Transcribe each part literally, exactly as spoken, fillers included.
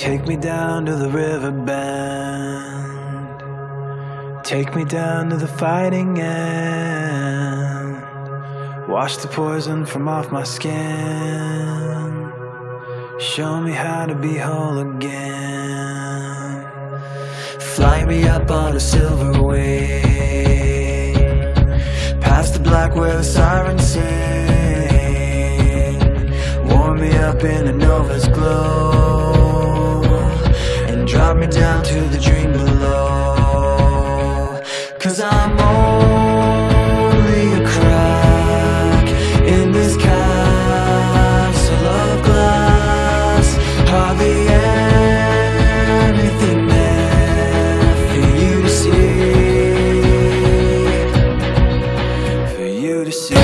Take me down to the river bend. Take me down to the fighting end. Wash the poison from off my skin. Show me how to be whole again. Fly me up on a silver wing, past the black where the sirens sing. Warm me up in a nova's glow, and drop me down to the dream below. 'Cause I'm only a crack in this castle of glass. Hardly anything there for you to see, for you to see.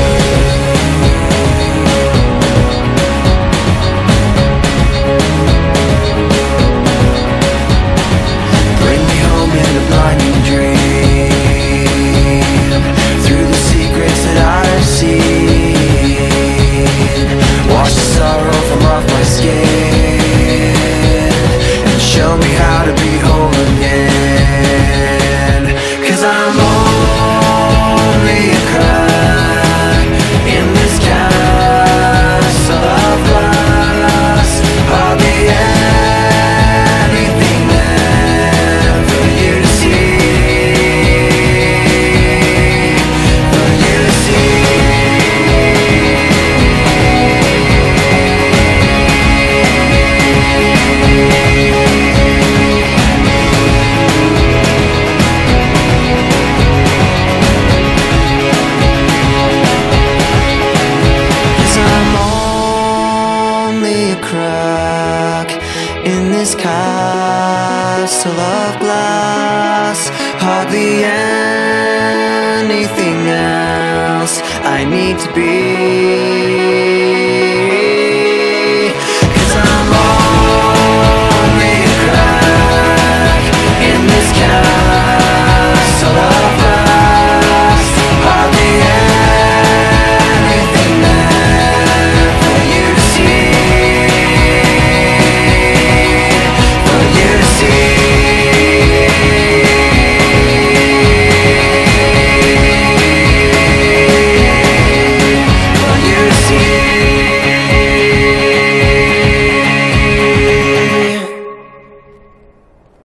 In this castle of glass, hardly anything else I need to be.